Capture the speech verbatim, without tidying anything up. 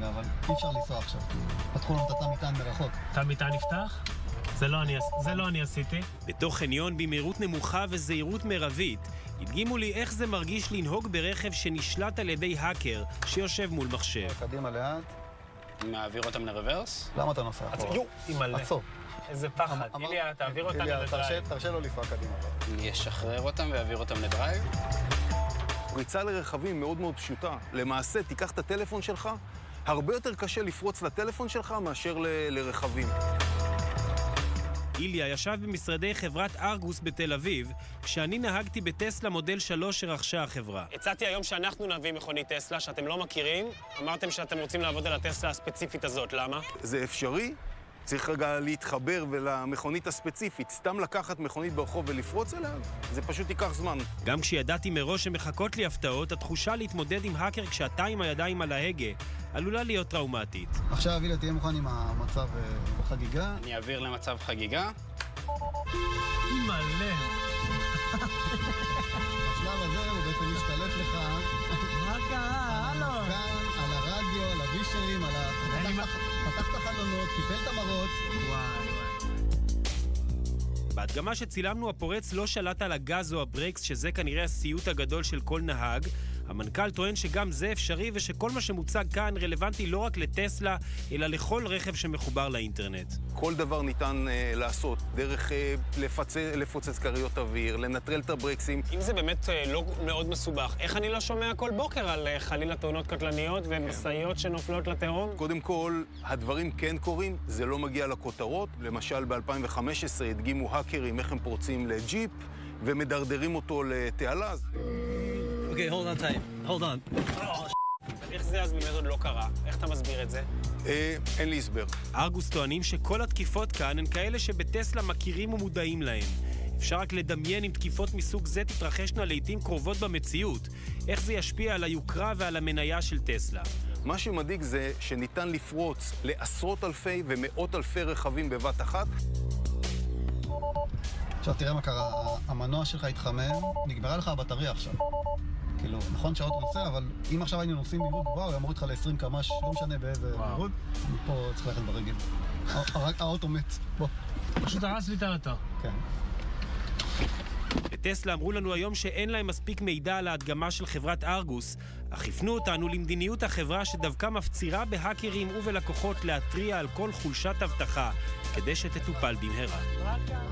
רגע, אבל אי אפשר לנסוע עכשיו. פתחו לנו את התא מטען מרחוק. תא מטען נפתח? זה לא אני, זה לא אני עשיתי. בתוך חניון במהירות נמוכה וזהירות מרבית, הדגימו לי איך זה מרגיש לנהוג ברכב שנשלט על ידי האקר שיושב מול מחשב. קדימה לאט. מעביר אותם לרוורס? למה אתה נוסע אחורה? יו, אימא'לה. עצור. איזה פחד. איליה, תעביר אותנו איליה, לדרייב. תרשה לו לפעול קדימה. אני אשחרר אותם ויעביר אותם לדרייב. פריצה לרכבים מאוד מאוד פשוטה. למעשה, תיקח את הטלפון שלך, הרבה יותר קשה לפרוץ לטלפון שלך מאשר ל- לרכבים. איליה ישב במשרדי חברת ארגוס בתל אביב, כשאני נהגתי בטסלה מודל שלוש שרכשה החברה. הצעתי היום שאנחנו נביא מכונית טסלה שאתם לא מכירים. אמרתם שאתם רוצים לעבוד על הטסלה הספציפית הזאת, למה? זה אפשרי? צריך רגע להתחבר ולמכונית הספציפית. סתם לקחת מכונית ברחוב ולפרוץ אליה? זה פשוט ייקח זמן. גם כשידעתי מראש שמחכות לי הפתעות, התחושה להתמודד עם האקר כשאתה עם הידיים על ההגה עלולה להיות טראומטית. עכשיו, איליה, תהיה מוכן עם המצב בחגיגה. אני אעביר למצב חגיגה. אימא'לה. בשלב הזה הוא בעצם משתלט לך. מה קרה? על המזגן, על הרדיו, על הווישרים, על ה... פתח את החלונות, קיפל את המרות. וואי וואי. בהדגמה שצילמנו הפורץ לא שלט על הגז או הברקס, שזה כנראה הסיוט הגדול של כל נהג. המנכ"ל טוען שגם זה אפשרי ושכל מה שמוצג כאן רלוונטי לא רק לטסלה, אלא לכל רכב שמחובר לאינטרנט. כל דבר ניתן uh, לעשות, דרך uh, לפצ... לפוצץ כריות אוויר, לנטרל את הברקסים. אם זה באמת uh, לא מאוד מסובך, איך אני לא שומע כל בוקר על uh, חלילה תאונות קטלניות ומשאיות שנופלות לתהום? קודם כל, הדברים כן קורים, זה לא מגיע לכותרות. למשל, ב-אלפיים וחמש עשרה הדגימו האקרים איך הם פורצים לג'יפ ומדרדרים אותו לתעלה. אוקיי, hold on time. hold on. איך זה אז באמת עוד לא קרה? איך אתה מסביר את זה? אה, אין לי הסבר. ארגוס טוענים שכל התקיפות כאן הן כאלה שבטסלה מכירים ומודעים להן. אפשר רק לדמיין אם תקיפות מסוג זה תתרחשנה לעתים קרובות במציאות. איך זה ישפיע על היוקרה ועל המניה של טסלה. מה שמדאיג זה שניתן לפרוץ לעשרות אלפי ומאות אלפי רכבים בבת אחת. עכשיו תראה מה קרה, המנוע שלך התחמם, נגמרה לך הבטריה עכשיו. כאילו, נכון שהאוטו נוסע, אבל אם עכשיו היינו נוסעים במהירות גבוהה, הוא ימוריד לך ל-עשרים קמ"ש, לא משנה באיזה מהירות, מפה צריך ללכת ברגל. האוטו מת, בוא. פשוט הרס לי את האוטו. כן. בטסלה אמרו לנו היום שאין להם מספיק מידע על ההדגמה של חברת ארגוס, אך הפנו אותנו למדיניות החברה שדווקא מפצירה בהאקרים ובלקוחות להתריע על כל חולשת הבטחה, כדי שתטופל במהרה.